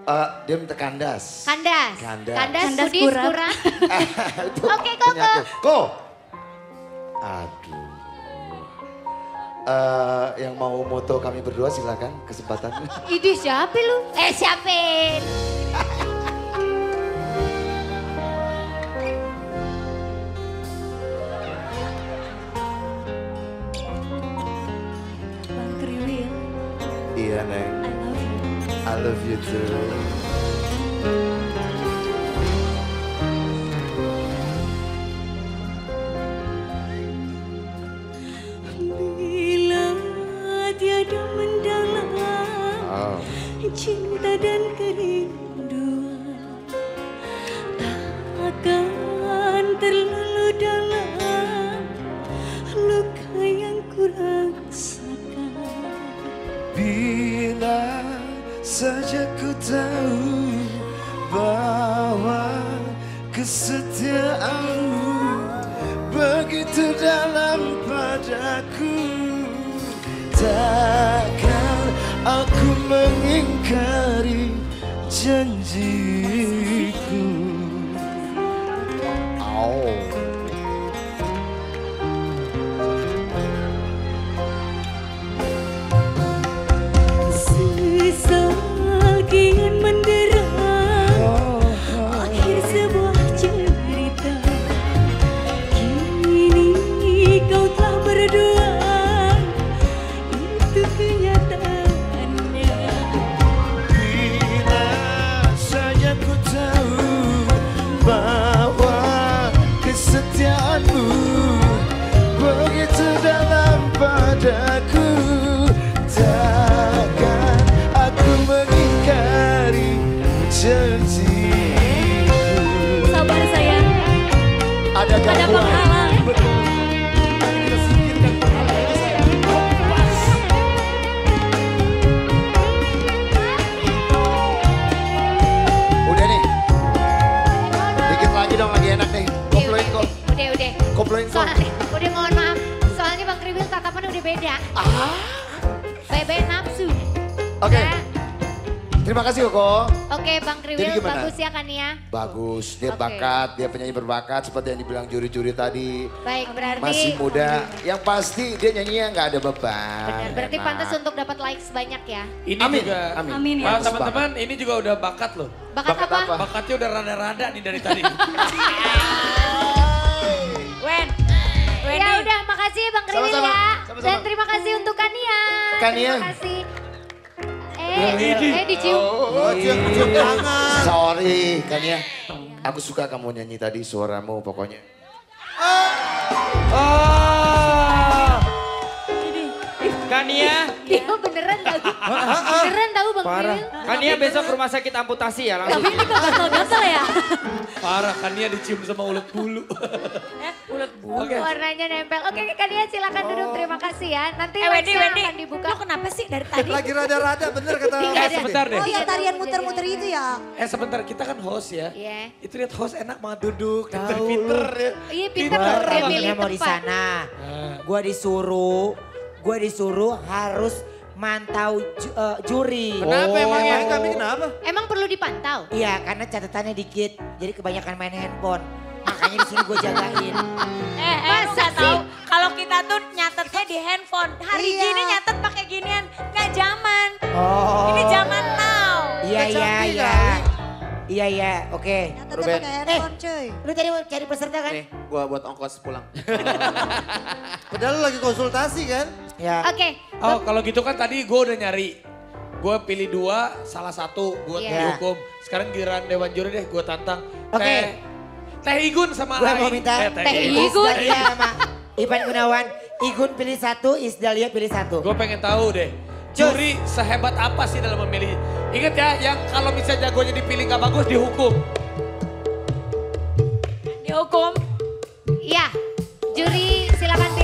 Dia minta kandas. Kandas. Kandas. Sudis kurang. Oke, Koko. Ko. Aduh. Yang mau moto kami berdua silakan kesempatannya. Idih siapa lu? Siapin. Bang Kriwil, Iya Neng, I love you. I love you too. Bila tiada mendalam Oh. cinta dan kerinduan, takkan terlalu dalam luka yang ku rasakan. Bila saja ku tahu bahwa kesetiaanmu begitu dalam padaku, takkan aku mengingkari janjiku. Oh. Sesal kian mendera akhir sebuah cerita. Kini kau telah berdua, itu kenyataannya. Bila saja ku tahu bahwa kesetiaanmu begitu dalam padaku, takkan aku mengingkari janjiku. Sabar sayang, Ada ada penghalang. Kita singkirkan penghalangnya sayang. Pas. Udah nih. Dikit lagi dong, lagi enak nih. Koploin kok. Udah. Koploin kok. Soalnya, udah mohon maaf. Soalnya Bang Kriwil tatapannya udah beda. Bebe nafsu. Oke. Ya. Terima kasih Koko. Oke Bang Jadi Kriwil, gimana? bagus ya kan ya? Bagus, dia Oke. bakat, dia penyanyi berbakat seperti yang dibilang juri-juri tadi. Baik, berarti Masih muda, yang pasti dia nyanyinya nggak ada beban. benar. Berarti enak. pantas untuk dapat likes banyak ya. Ini Amin, juga, amin. Amin ya. Wah, teman-teman ini juga udah bakat loh. Bakat apa? Bakatnya udah rada-rada nih dari tadi. Wen, Ya udah, makasih ya Bang Kriwil Sama-sama, ya. sama-sama. Dan terima kasih untuk Kania. Kania. Terima kasih. Ini. Dicium. cium tangan. Sorry, kan ya. Aku suka kamu nyanyi tadi, suaramu pokoknya. Oh, Kania, Dia beneran tahu. Beneran tahu Bang parah. Kriwil. Kania besok ke rumah sakit amputasi ya langsung. tapi ini kok gatal-gatal ya? Parah, Kania dicium sama ulet bulu. Ulet bulu. Oke. Warnanya nempel. Oke Kania silakan duduk. Terima kasih ya. Nanti Wendy, likes-nya Wendy, akan dibuka. lo kenapa sih dari tadi? Lagi rada-rada bener kata Sebentar deh. Oh ya tarian muter-muter itu ya. Sebentar, kita kan host ya. Iya. Itu lihat host enak banget duduk, pinter-pinter ya. Iya pintar Pintar loh. Dia banget. milih Mau di tempat. sana. Gua disuruh harus mantau juri. Kenapa emangnya kami kenapa? Emang perlu dipantau? Iya, karena catatannya dikit. Jadi kebanyakan main handphone. Makanya di sini gue jagain. Lu nggak tahu kalau kita tuh nyatetnya di handphone. Hari Iya. gini nyatet pakai ginian, nggak zaman. Oh. Ini zaman now. Iya, Nggak iya, canggih iya. kali. Iya, iya, oke. Nyatanya Ruben. pakai handphone cuy. Lu tadi mau cari peserta kan? Nih, gua buat ongkos pulang. Padahal lu lagi konsultasi kan? Ya. Oke. Oh, kalau gitu kan tadi gue udah nyari. Gue pilih 2, salah 1 gue Iya. dihukum. Sekarang giliran Dewan Juri deh, gue tantang. Oke. Teh Igun sama Gue mau Aing. minta Teh Teh Igun. Igun. Isdalia sama Ivan Gunawan. Igun pilih 1, Isdalia pilih 1. Gue pengen tahu deh, juri sehebat apa sih dalam memilih. Ingat ya, yang kalau misalnya jagonya dipilih gak bagus dihukum. Dihukum. Iya. Juri silakan